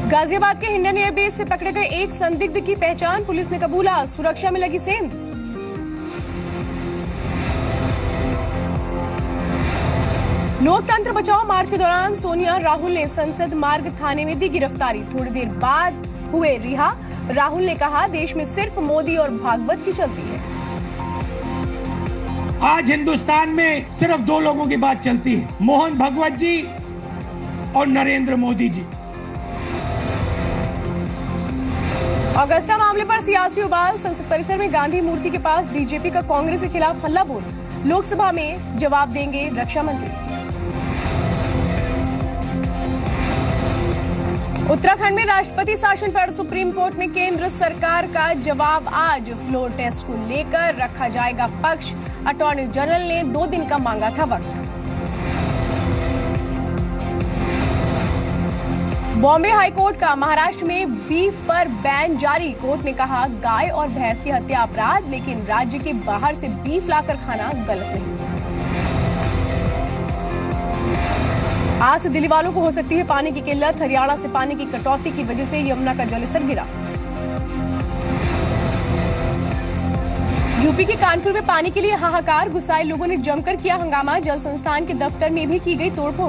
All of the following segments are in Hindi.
गाजियाबाद के हिंडन एयरबेस से पकड़े गए एक संदिग्ध की पहचान, पुलिस ने कबूला, सुरक्षा में लगी सेंध। लोकतंत्र बचाओ मार्च के दौरान सोनिया राहुल ने संसद मार्ग थाने में दी गिरफ्तारी, थोड़ी देर बाद हुए रिहा। राहुल ने कहा, देश में सिर्फ मोदी और भागवत की चलती है। आज हिंदुस्तान में सिर्फ दो लोगों की बात चलती है, मोहन भागवत जी और नरेंद्र मोदी जी। अगस्ता मामले पर सियासी उबाल, संसद परिसर में गांधी मूर्ति के पास बीजेपी का कांग्रेस के खिलाफ हल्ला बोल, लोकसभा में जवाब देंगे रक्षा मंत्री। उत्तराखंड में राष्ट्रपति शासन पर सुप्रीम कोर्ट में केंद्र सरकार का जवाब आज, फ्लोर टेस्ट को लेकर रखा जाएगा पक्ष, अटॉर्नी जनरल ने 2 दिन का मांगा था वक्त। बॉम्बे हाईकोर्ट का महाराष्ट्र में बीफ पर बैन जारी, कोर्ट ने कहा गाय और भैंस की हत्या अपराध, लेकिन राज्य के बाहर से बीफ लाकर खाना गलत नहीं। आज से दिल्ली वालों को हो सकती है पानी की किल्लत, हरियाणा से पानी की कटौती की वजह से यमुना का जलस्तर गिरा। यूपी के कानपुर में पानी के लिए हाहाकार, गुस्साए लोगों ने जमकर किया हंगामा, जल संस्थान के दफ्तर में भी की गई तोड़फोड़।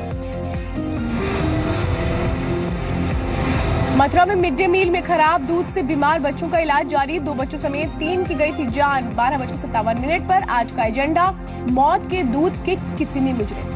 मथुरा में मिड डे मील में खराब दूध से बीमार बच्चों का इलाज जारी, 2 बच्चों समेत 3 की गई थी जान। 12:57 पर आज का एजेंडा, मौत के दूध के कितने मुजरिम।